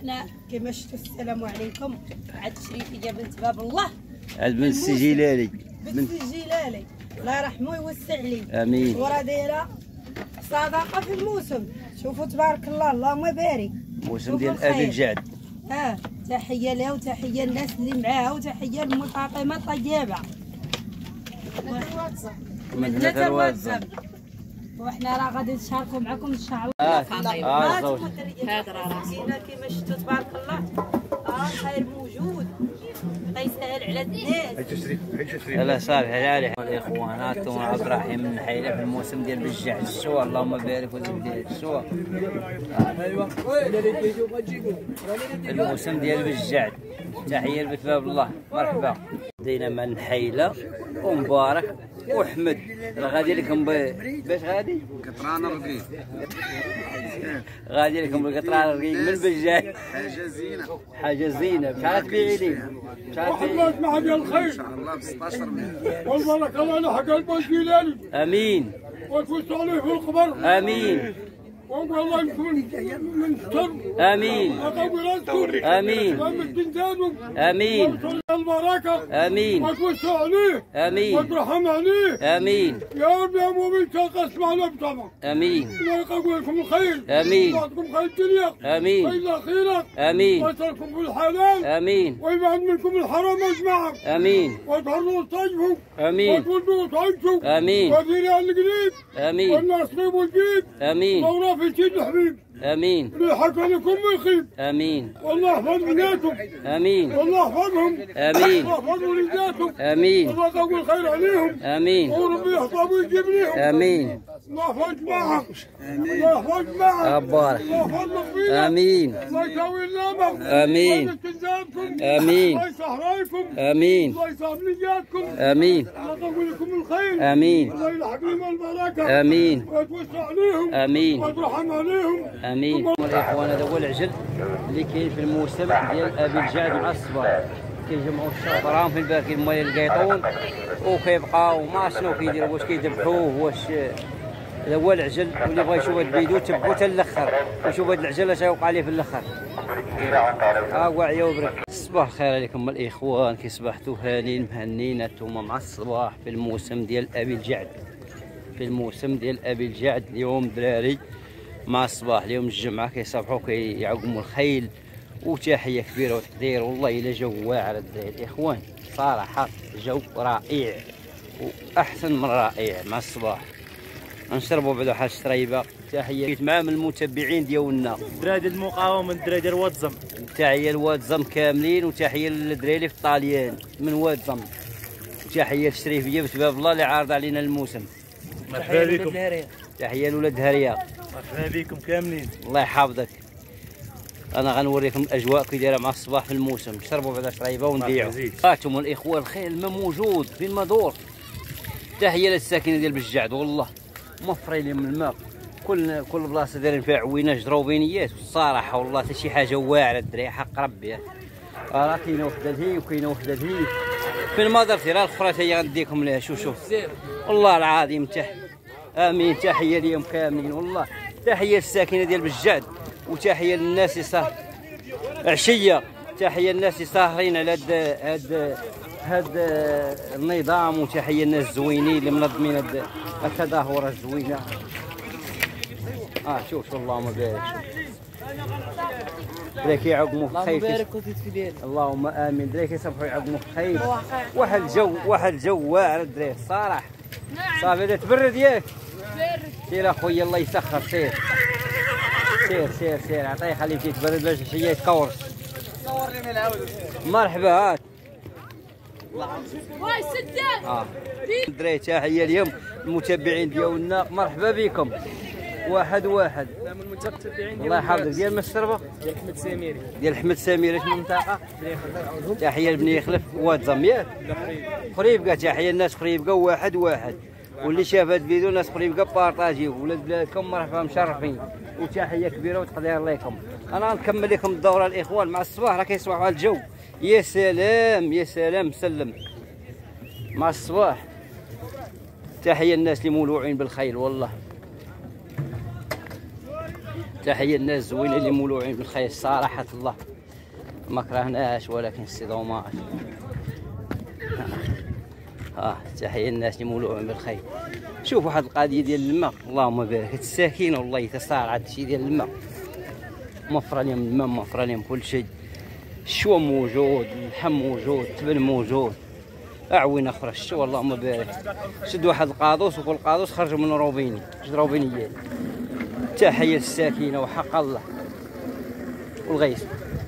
وحنا كما شفتوا السلام عليكم. عاد شريفيه بنت باب الله، عاد بنت السجيلالي، بنت السجيلالي الله يرحمه ويوسع لي. امين. وراه دايره صدقه في الموسم. شوفوا تبارك الله، اللهم بارك. موسم ديال ابي الجعد. تحيه لها وتحيه للناس اللي معاها وتحيه لام فاطمه الطيبه. مدينه الواتساب. وحنا راه غادي نشاركوا معكم ان شاء الله. هذا راه مسكينه كما شفتوا تبارك الله. الخير موجود، الله يسهل على الناس. لا صالح على الاخوان. هاتم عبد الرحيم من حيله في الموسم ديال بالجعد السوا، اللهم بارك وزيد السوا. الموسم ديال بالجعد. تحيه لبيت باب الله، مرحبا. بدينا مع النحيله ومبارك وحمد. غادي لكم باش غادي قطران الرقيق. غادي لكم بالقطران الرقيق من بالجعد. حاجه زينه، حاجه زينه. بشحال تبيعي لي؟ بشحال تبيعي؟ مع ديال الخير ان شاء الله ب 16 مليون. والبركه الله على حق البنجيلاني. امين. وتوسع عليه في القبر. امين. ونقول الله يكون من ستر. امين. ويقوي راسكم. امين. ويمد زادهم. امين. ويوصل البركه. امين. وتوسع عليه. امين. وترحم عليه. امين. يا رب يا مؤمن تقسم على بطبع. امين. الله يقوي لكم الخير. امين. ويعطيكم خير الدنيا. امين. وإلى خيرك. امين. ويترككم في الحلال. امين. ويبعد منكم الحرام اجمعا. امين. وتحروا وتطيبوا. امين. وتولدوا وتعيشوا. امين. وديري القريب. امين. والناس قريب والجيب. امين. وراه في سيد الحبيب. امين. ريحك لكم يخيب. امين. والله يحفظ بناتهم. امين. والله يحفظهم. امين. والله يحفظ وليداتهم. امين. والله يقوي الخير عليهم. امين. وربي يحفظ ويجيب ليهم. امين. الله يحفظ معهم. الله يحفظ معهم. بارك. الله يحفظ مقبيلهم. امين. الله يساوي اللامم. امين. الله يستنزادكم. امين. الله يصح رايكم. امين. الله يصاب نياتكم. امين. الله يقوي لكم الخير. امين. الله يلحق لهم البركه. امين. ويتوسع عليهم. امين. ويترحم عليهم. امين. الاخوان هذا هو العجل اللي كاين في الموسم ديال ابي الجعد مع الصباح. كيجمعوا الشطران في الباكي مال القيطون وكيبقاو ما شنو كيديروا، واش كيذبحوه واش. هذا هو العجل، واللي بغى يشوف هذا الفيديو تبعو حتى الاخر ويشوف هذا العجل اش يوقع عليه في الاخر. واعيه وبرك. الصباح الخير عليكم الاخوان، كي صبحتوا هانين مهنين انتوما مع الصباح في الموسم ديال ابي الجعد. في الموسم ديال ابي الجعد اليوم دراري مع الصباح، اليوم الجمعه كيصبحوا كيعقموا الخيل. وتحيه كبيره وتقدير، والله الا جو واعر الدراري الاخوان، صراحه جو رائع واحسن من رائع مع الصباح. نشربوا بعدا واحد الشريبه. تحيه مع من المتبعين ديالنا، الدراري ديال المقاومه، الدراري ديال واتزم. تحيه لواتزم كاملين، وتحيه للدراري في الطاليان من واتزم. تحيه للشريفيه بنت باب الله اللي عارضه علينا الموسم. مرحبا بكم. تحيه لولاد هريه. مرحبا بكم كاملين. الله يحفظك. انا غنوريكم الاجواء كي دايره مع الصباح في الموسم. شربوا بعدا شريبه ونبيعوا. هاتم الاخوه الخير، الماء موجود فين ما دور. تحيه للساكنه ديال بالجعد، والله مفرين من الماء. كل بلاصه دايرين فيها عوينه جدروبينيات، والصراحه والله حتى شي حاجه واعره الدراري حق ربي. راه كاينه وحده لهي وكاينه وحده لهي فين ما درتي، راه الاخرى حتى هي غنديكم لها. شوف والله العظيم امين. تحيه ليهم كاملين، والله تحيه للساكنه ديال بالجعد، وتحيه للناس اللي عشيه. تحيه للناس اللي ساهرين على هاد النظام، وتحيه للناس الزوينين اللي منظمين هاد التظاهره الزوينه. شوف اللهم بارك. شوف دراري كيعقموا في الخير. اللهم بارك وزيد في ديالك. اللهم امين. دراري كيصبحوا يعقموا في الخير. واحد الجو واعر الدراري الصراحه. صافي هذا تبرد ياك. سير اخويا الله يسخر. سير عطيه خليه يتبرد باش شي يتكورس. صورني من العود. مرحبا. هات واي سداد. دراري تحيه اليوم المتابعين ديالنا، مرحبا بكم. واحد من المتابعين الله يحفظك. ديال الشربه ديال احمد سميري. ديال احمد سميري من المنطقه. تحيه لبني يخلف واتزم ياك قريبكا. تحيه الناس قريبكا واحد. واللي شاف هذا الفيديو الناس قريبكا بارطاجيو. ولاد بلادكم مرحبا مشرفين، وتحيه كبيره وتقدير لكم. انا نكمل لكم الدوره الاخوان مع الصباح. راه كيصبح على الجو. يا سلام يا سلام. سلم مع الصباح. تحيه الناس اللي مولوعين بالخيل، والله تحية الناس الزوينة اللي مولوعين بالخير صراحة الله، ما كرهناش ولكن السي دوماج. تحية الناس اللي مولوعين بالخير. شوف واحد القضية ديال الماء، اللهم بارك، هاد الساكنة والله تصار عاد شي ديال الماء، موفرة لهم الماء، موفرة لهم كل شيء، الشوا موجود، اللحم موجود، التبن موجود، أعوين أخرى الشوا اللهم بارك. شد واحد القاضوس وكل قاضوس خرج من روبيني، جوج روبينيات. تحية للساكنة وحق الله والغيث.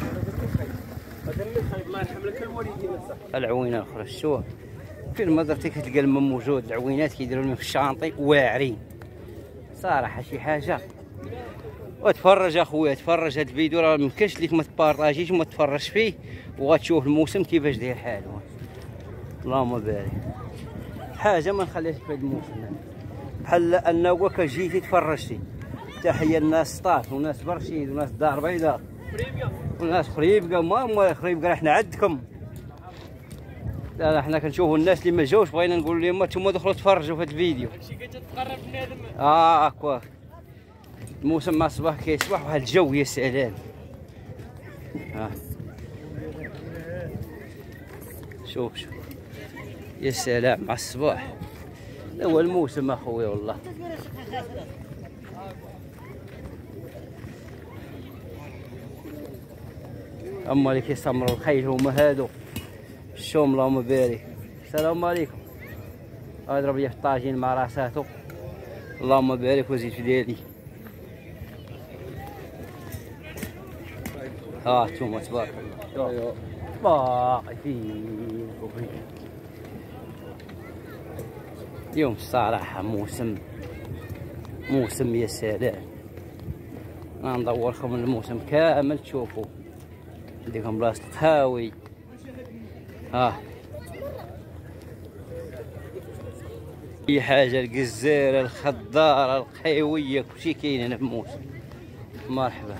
العوينة الأخرى الشوا في المدرسة كتلقى الماء موجود، العوينات كيديروا لهم في الشانطي واعرين صراحة شي حاجة. وتفرج اخويا، تفرج هاد الفيديو راه ميمكنش ليك ما تبارطاجيش وما تفرجش فيه، وغتشوف الموسم كيفاش داير حالو. اللهم بارك، حاجه ما نخليهاش في هاد الموسم بحال انه كجيتي تفرجتي. تحيه للناس سطاف وناس برشيد وناس الدار البيضاء وناس خريبكا، ما خريبكا راه حنا عندكم. لا حنا كنشوفوا الناس اللي ما جاوش بغينا نقول لهم نتوما دخلوا تفرجوا في هاد الفيديو. شي كتقرب بنادم. هاكا الموسم مع الصباح كيصبح واحد الجو يا سلام. شوف يا سلام مع الصباح، هو الموسم اخويا والله. اما اللي كيستمروا الخيل هما هادو الشوم اللهم بارك. السلام عليكم. اضرب لي في الطاجين مع راساتو اللهم بارك وزيد في ديالي. انتوما تبارك الله باقي فين اليوم الصراحة موسم يا سلام. ندوركم الموسم كامل تشوفوا، نديكم بلاصة القهاوي. اي حاجة، القزارة الخضارة القهيوية كلشي كاين هنا في الموسم. مرحبا.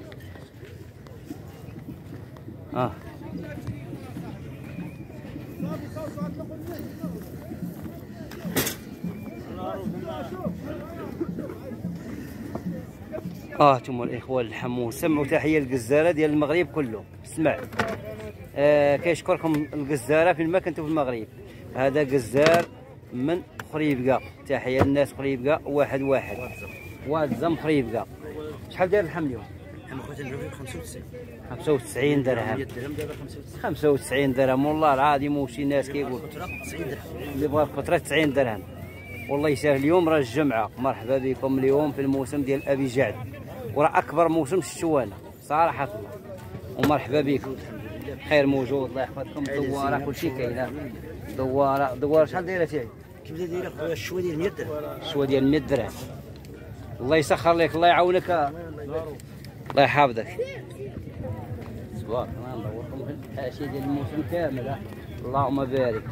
انتم الاخوان الحمو سمعوا تحيه للقزاره ديال المغرب كله. اسمع، كيشكركم القزاره فين ما كنتوا في المغرب. هذا قزار من خريبكا، تحيه للناس خريبكا. واحد وادزم خريبكا. شحال داير اللحم اليوم؟ 95 درهم. 95 درهم والله العظيم. وشي ناس كيقول اللي بغا القطره 90 درهم. والله يسهل. اليوم راه الجمعه. مرحبا بكم اليوم في الموسم ديال ابي جعد، وراه اكبر موسم الشوانه صراحه الله. ومرحبا بكم، خير موجود الله يحفظكم. دواره كلشي كاين. دواره شحال دايره تاعي؟ كيف دايره خويا؟ الشوا ديال 100 درهم. الشوا ديال 100 درهم. الله يسخر لك، الله يعاونك، الله يحفظك. تبارك الله. ندوركم الحاشيه ديال الموسم كامل. اللهم بارك.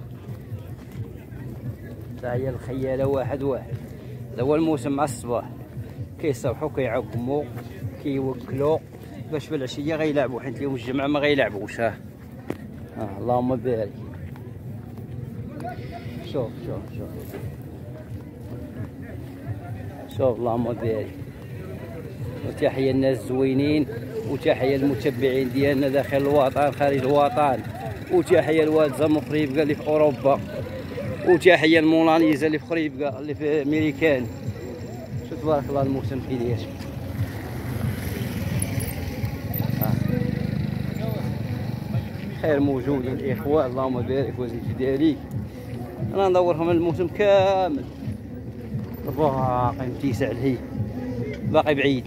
تحيه الخياله واحد. هذا هو الموسم مع الصباح، كيصبحوا كيعقموا كيوكلوا باش في العشيه غيلعبوا، حيت اليوم الجمعه ما غيلعبوش. اللهم بارك. شوف اللهم بارك. وتحيه الناس الزوينين، وتحيه للمتبعين ديالنا داخل الوطن خارج الوطن، وتحيه لوالدزم خريبكا اللي في اوروبا، وتحيه لموناليزا اللي في خريبكا اللي في امريكان. شو تبارك الله الموسم كي داير. خير موجود الاخوان اللهم بارك وزيد في داريك. انا ندورهم الموسم كامل. باقي متيسع لهي، باقي بعيد.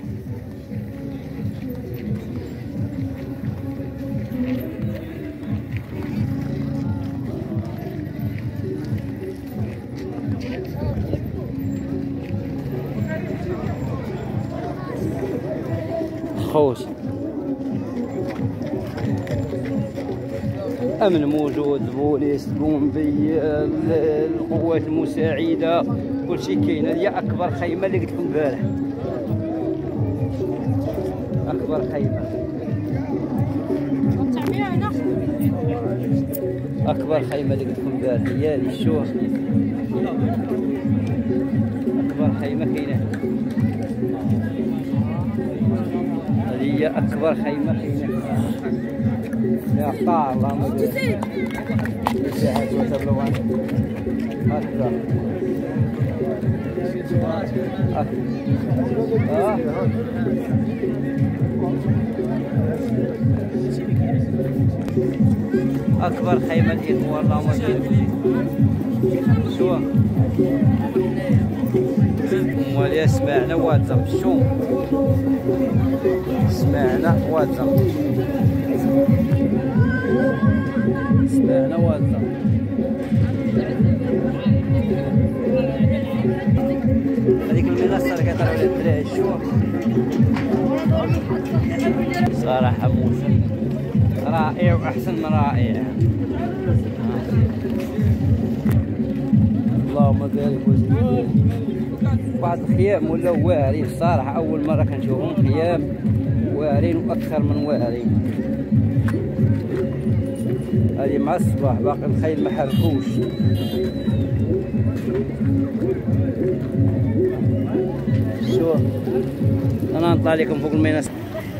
خوش امن موجود، بوليس، بومبي، القوات المساعده، كلشي كاين. هذه اكبر خيمه اللي قلت لكم البارح، اكبر خيمه. اكبر خيمه اللي قلت لكم البارح هي هذه. الشوف اكبر خيمه كاينه. هي اكبر خيمه خيمه يا قطار. اللهم بارك الشهاد وتبلغان هكذا. اكبر خيمه الاخوه. اللهم بارك. شو موالي سمعنا واتزم. شو سمعنا واتزم. سمعنا واتزم. هذيك المنصه اللي كيطلعوا عليها الدراري. شو صراحه موسم رائع واحسن من رائع. اللهم بارك وسلم. بعض الخيام ولاو واعرين الصراحه، اول مره كنشوفهم خيام واعرين واكثر من واعرين. هذه مع الصباح باقي الخيل ما حركوش. شو انا نطلع لكم فوق الميناء.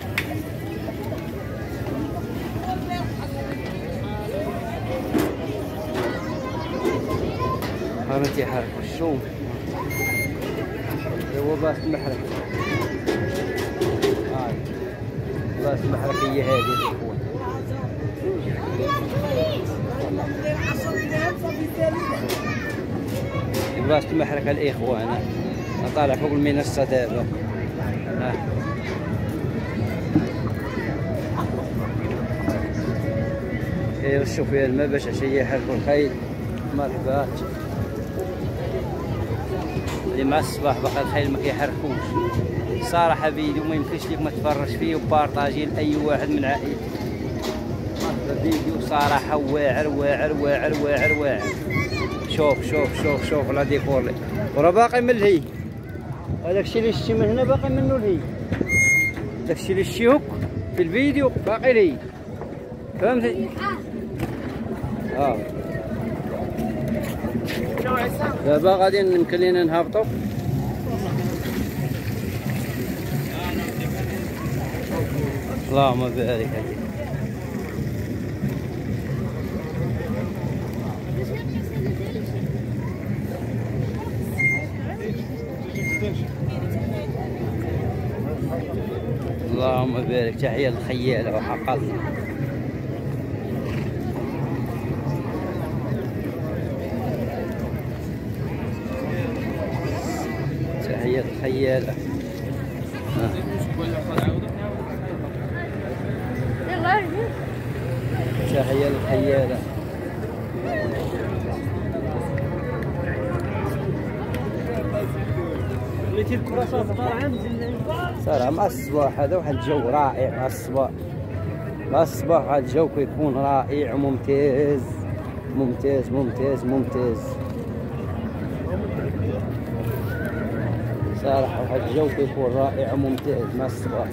هذا تيحرك شو هو باس المحرك. هاي باس المحرك هي هذه الاخوان. باس المحرك الاخوان. انا طالع فوق المنصه دابا. كيرشوا فيها الماء باش عشيه يحركوا الخيل. مرحبا. مع الصباح باقي الخيل ما كيحركوش. صراحه فيديو ما يمكنش ليك ما تفرج فيه وبارطاجيه لاي واحد من عائلتك. فيديو صراحه واعر واعر واعر واعر واعر. شوف شوف شوف شوف لا ديكور لي وراه باقي من الهي. هذاك الشيء اللي شتي من هنا باقي منه الهي. داك الشيء اللي شتي هوك في الفيديو باقي الهي. فهمتي؟ دابا غادي يمكن لينا نهبطوا. اللهم بارك عليك. اللهم بارك. تحية للخيالة وحق تحية الخيالة. تحية الخيالة. صراحة مع الصباح هذا واحد الجو رائع. مع الصباح مع الصباح هذا الجو كيكون رائع وممتاز ممتاز ممتاز ممتاز. صراحة واحد الجو كيكون رائع وممتاز مع الصباح.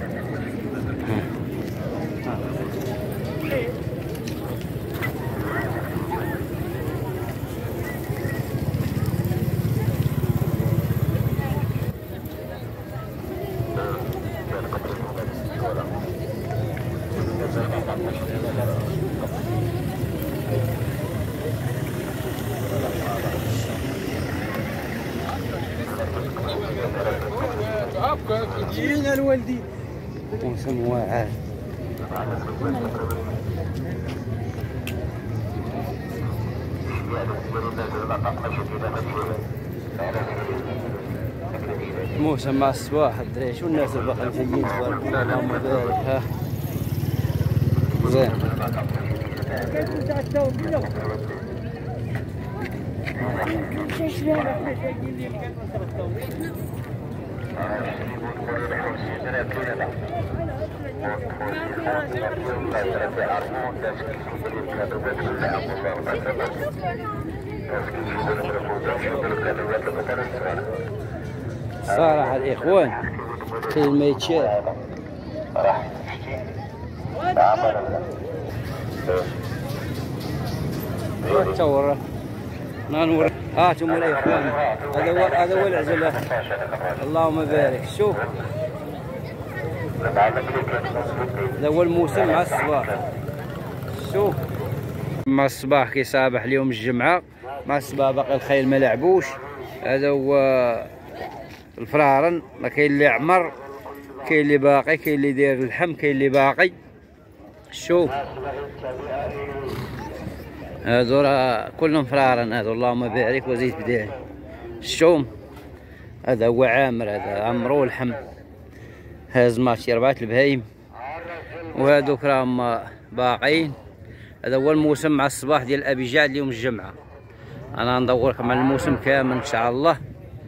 جينا الوالدين موسم واعر. موسم مع الصباح الدريش والناس اللي باقيين جايين تبارك الله. اللهم بارك. ها زين. صراحة الإخوان كلمة يتشاف تصور نور. هاتم الإخوان هذا هو العجلة. اللهم بارك. شوف هذا هو الموسم مع الصباح. شوف مع الصباح كيصابح اليوم الجمعة، مع الصباح باقي الخيل ما لعبوش. هذا هو الفرارن، ما كاين اللي عمر، كاين اللي باقي، كاين اللي داير اللحم، كاين اللي باقي. شوف هادو راه كلهم فرارن هادو، اللهم بارك وزيد بداعي. شوف هذا هو عامر، هذا عمرو اللحم، هاز ماشي 4 البهايم، وهادوك راهم باقيين. هذا هو الموسم مع الصباح ديال ابي جعد اليوم الجمعه. انا ندوركم على الموسم كامل ان شاء الله.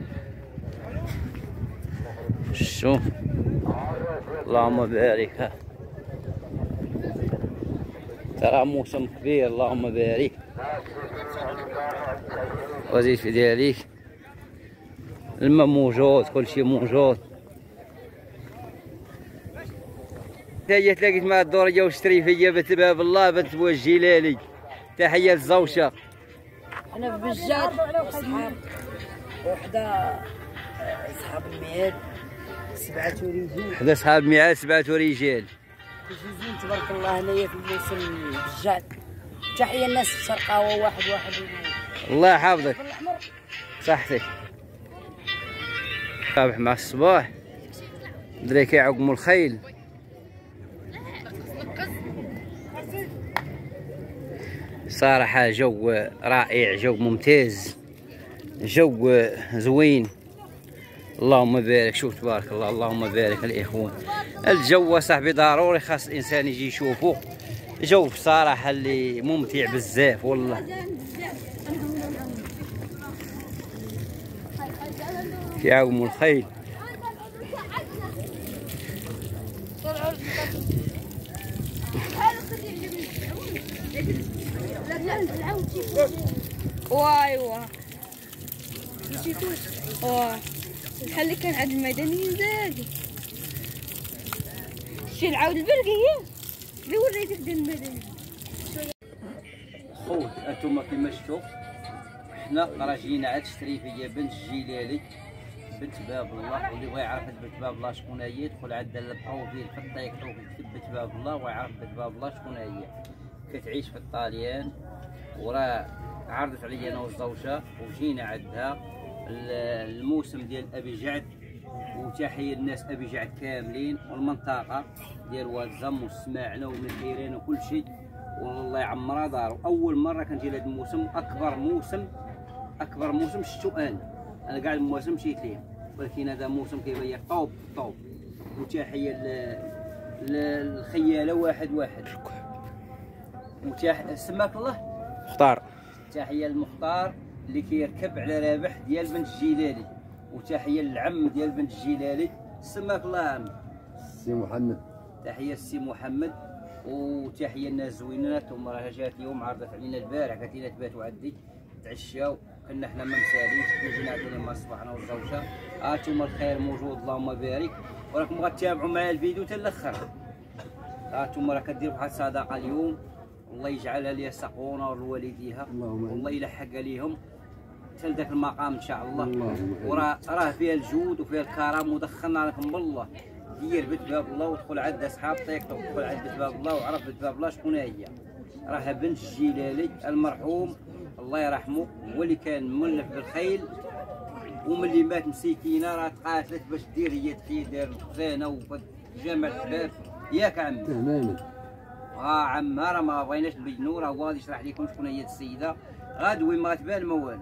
شوف اللهم بارك، ترى موسم كبير اللهم بارك وزيد في ذلك. الماء موجود، كل شيء موجود. تحية تلاقيت مع الدورية والشريفية بنت باب الله بنت بو الجلالي. تحية للزوجة. انا في بجاد صحاب وحده صحاب المياد 7 رجال، حدا صحاب ميعاد 7 رجال. زين تبارك الله هنايا في الموسم بجاد. تحية الناس في الشرقاوة واحد الله يحفظك صحتك. صباح مع الصباح دري كيعقموا الخيل. صراحة جو رائع، جو ممتاز، جو زوين اللهم بارك. شوف تبارك الله اللهم بارك الإخوان. الجو صاحبي ضروري خاص الإنسان يجي يشوفه، جو بصراحة اللي ممتع بزاف والله. كيعاوموا الخيل. وايوا نسيتوش بحال اللي كان عند المدنيين زادي شي العاود البرقيه اللي وريتك ديال المدني. خوت انتم كيما شفتوا حنا راه جينا عاد الشريفيه بنت الجلالي بنت باب الله، واللي بغى يعرف بنت باب الله شكون هي يدخل عند البروفيل في الطريق يكتب بنت باب الله ويعرف بنت باب الله شكون هي. كتعيش في الطاليان، وراه عرضت عليا انا والزوجه وجينا عندها الموسم ديال ابي جعد. وتحيه للناس ابي جعد كاملين والمنطقه ديال واد زم وسماعنا ومنحيرين وكل شيء، والله يعمرها دار. اول مره كنجي لهذا الموسم، اكبر موسم شفتو انا كاع المواسم مشيت ليه، ولكن هذا موسم كيبين طوب طوب. وتحيه للخياله واحد سماك الله مختار. تحيه للمختار اللي كيركب على رابح ديال بنت الجلالي، وتحيه للعم ديال بنت الجلالي سماك الله عم السي محمد. تحيه للسي محمد، وتحيه للناس زوينات. هما راه جات اليوم عرضت علينا البارح قالت لنا تباتوا عندي تعشاو، كنا حنا ما مساليش، كنا جينا عندنا مع صباحنا والزوجه. هانتوما الخير موجود اللهم بارك، وراكم غتتابعوا معايا الفيديو حتى الاخر. هانتوما راه كديروا بحال صدقه اليوم، الله يجعلها لي سقونا ولوالديها، والله يلحق ليهم حتى لذاك المقام ان شاء الله. وراه فيها الجود وفيها الكرم، ودخلنا لكم بالله. دير بنت باب الله ودخل عند اصحاب طيقتك، ودخل عند بنت باب الله وعرف بنت باب الله شكون هي. راها بنت الجلالي المرحوم الله يرحمه، هو اللي كان مولف بالخيل، وملي مات مسكينه راه تقاتلت باش دير هي تخيل دار الخزانه وجامع الحباب. ياك عمي تماما. عمها راه ما بغيناش نبينو، راه هو غادي يشرح لكم شكون هي السيده غادوي ما تبان ما والو.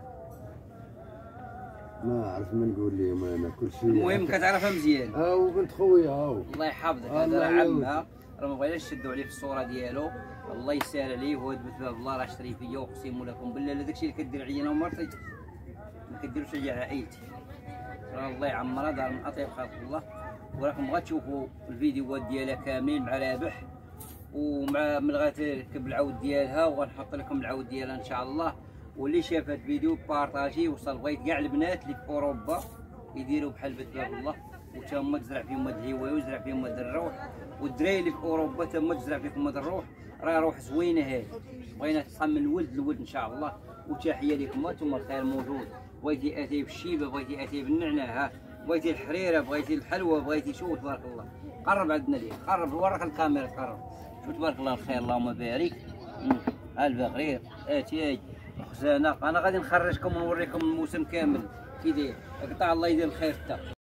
ما عرفت ما نقول لهم انا كل شيء. المهم كتعرفها مزيان. وبنت خويا الله يحفظك. هذا راه عمها، راه ما بغيناش نشدوا عليه في الصوره ديالو، الله يسهل عليه. هو بنت باب الله راه شريفيه، واقسم لكم بالله داكشي اللي كدير عليا انا ومرتي ما كديروش عليا عائلتي. راه الله يعمرها دار من اطيب خلق الله. وراكم غتشوفوا الفيديوهات ديالها كاملين مع رابح، ومع من غتركب العود ديالها، وغنحط لكم العود ديالها ان شاء الله. واللي شاف هذا الفيديو بارطاجي وصل. بغيت كاع البنات اللي في اوروبا يديروا بحال بنت باب الله، وتا هما تزرع فيهم هاد الهوايه ويزرع فيهم هاد الروح. والدراري اللي في اوروبا تا هما تزرع فيكم هاد الروح، راه روح زوينه هادي، بغينا تصحى من الولد للولد ان شاء الله. وتحيه لكم انتم الخير موجود. بغيتي اتاي بالشيبه، بغيتي اتاي بالنعناع، بغيتي الحريره، بغيتي الحلوى، بغيتي شو تبارك الله. قرب عندنا ليه، قرب وراك الكاميرا قرب. شو تبارك الله الخير اللهم بارك. ها البغرير اتاي الخزانه. انا غادي نخرجكم ونوريكم الموسم كامل كي داير. قطع الله يدير الخير حتى.